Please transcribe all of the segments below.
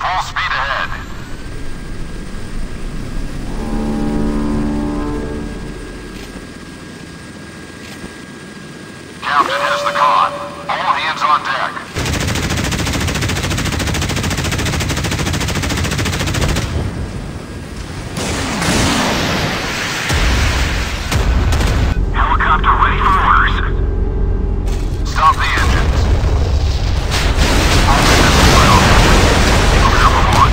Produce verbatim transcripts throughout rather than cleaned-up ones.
full speed ahead. Captain has the con. All hands on deck. Helicopter ready for orders. Stop the engines. All missiles well. Prepare for launch.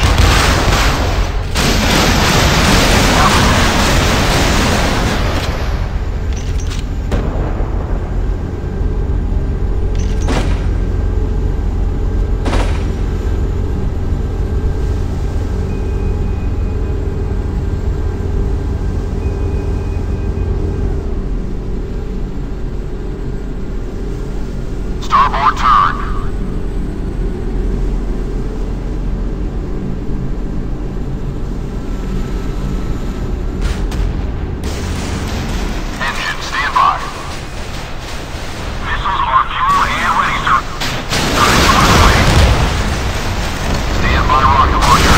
Starboard turn. Engine standby. Missiles are fuel and ready, sir. Standby rocket launcher.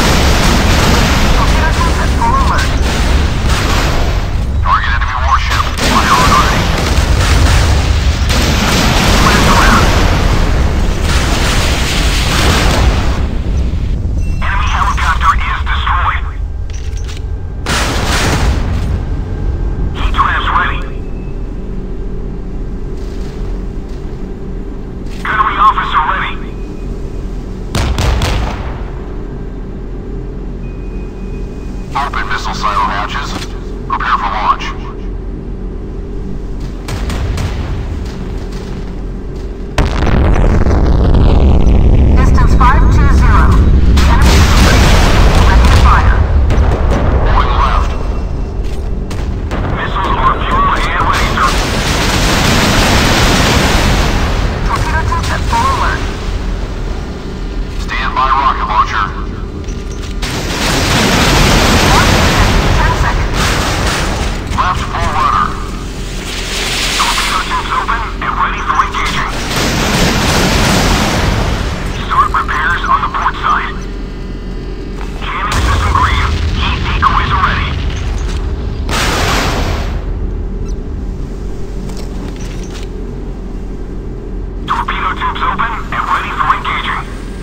Target enemy warship. Fire on ready. Enemy helicopter is destroyed. Heat traps ready. Gunnery officer ready. Open missile silo hatches. Prepare for launch. Distance five two zero. Enemy is ready to fire. Going left. Missiles are fuel and ready, sir. Torpedo tubes at full alert. Standby rocket launcher. ten seconds. Left full rudder. Torpedo tubes open and ready for engaging. Start repairs on the port side. Jamming system green. Heat decoys are ready. Torpedo tubes open and ready for engaging.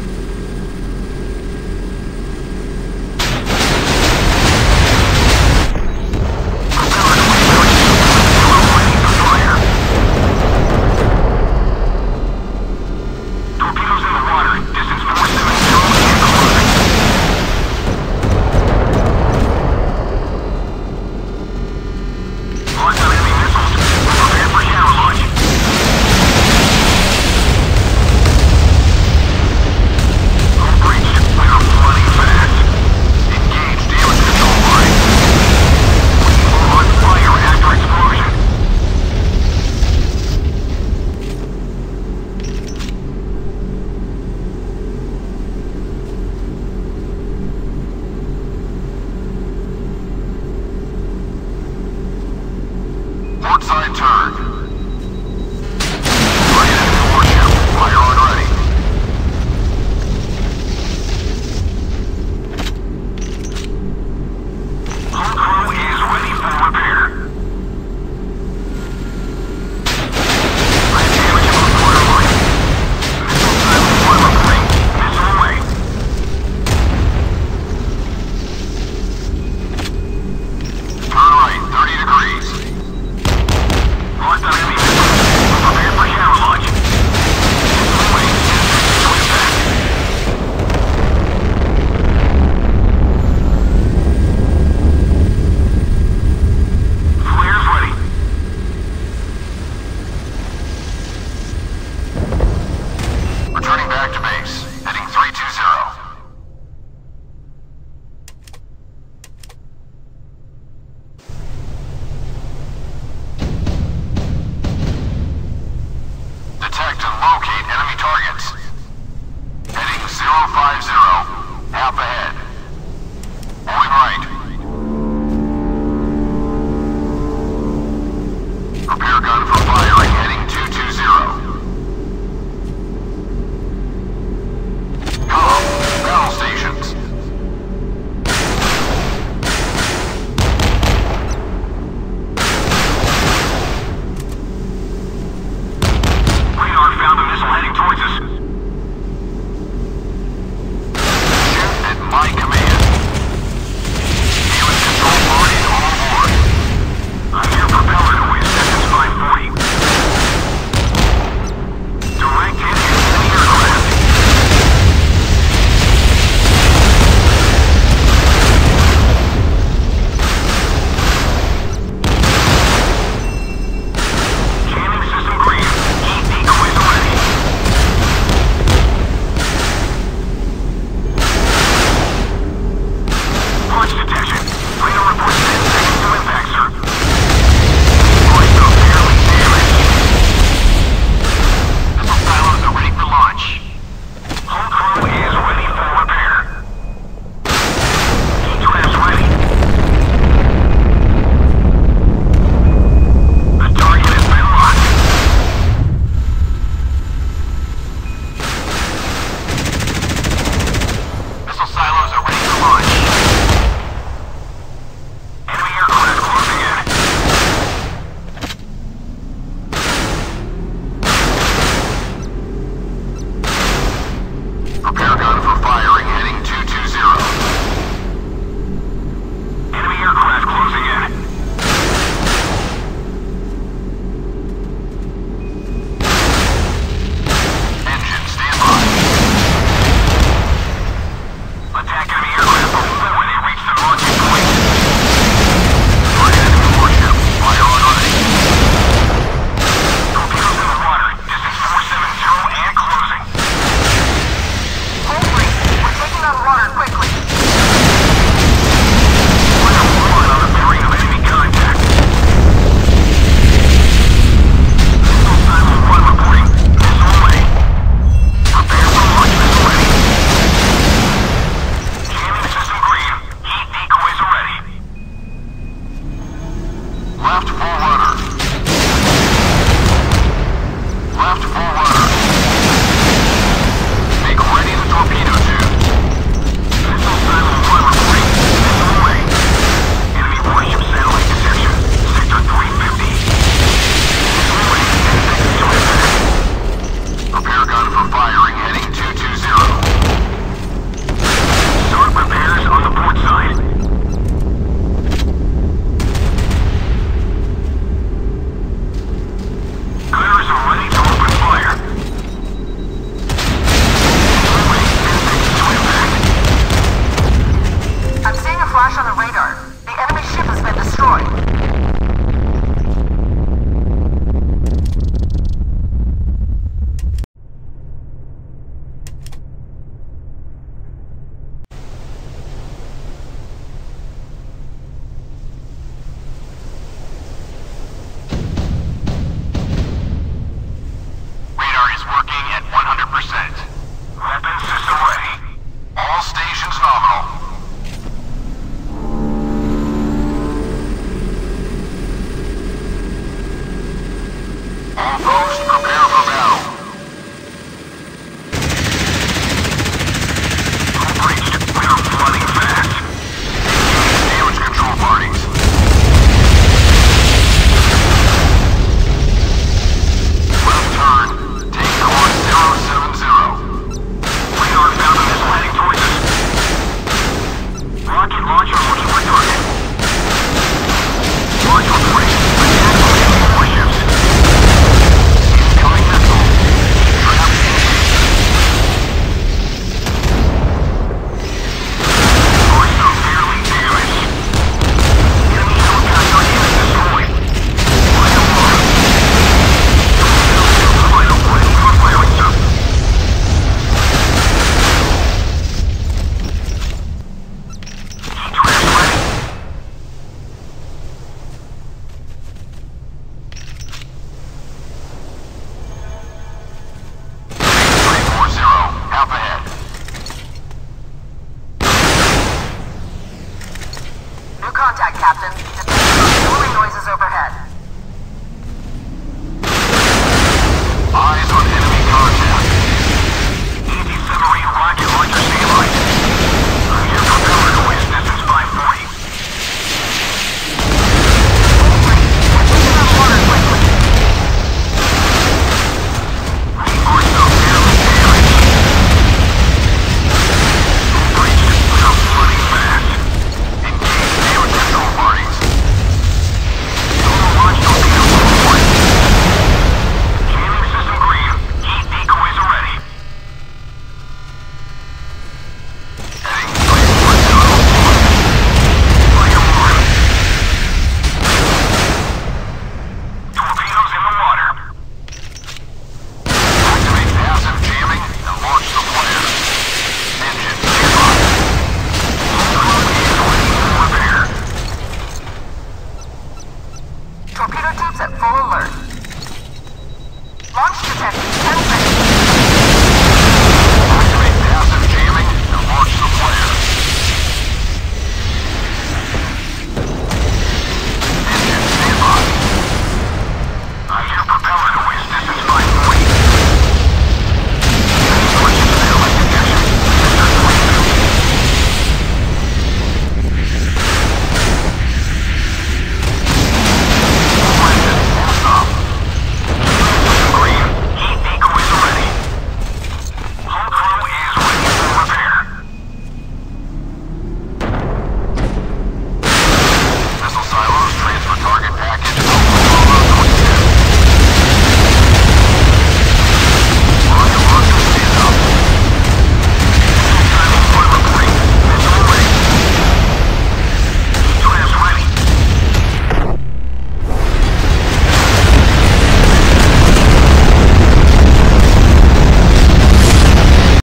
Propeller ready to fire. Torpedoes in the water. Distance four seven zero and closing. Launch on enemy missiles. Prepare for shower launch. Home breach. We are flooding fast. Engage damage control line. We are on fire after explosion. Port side turn. Target enemy warship. Fire on ready. Hull crew is ready for repair. Red damage above waterline. Missile silo boiler plate. Missile away. Turn right, thirty degrees. Locked on enemy missiles. Prepare for shower launch. Missile away. Swing back. Flares ready. Returning back to base. Heading three two zero. Detect and locate enemy targets. Heading zero five zero. Half ahead. Going right. Prepare gun for firing. Heading two two zero. Com. Battle stations. gun for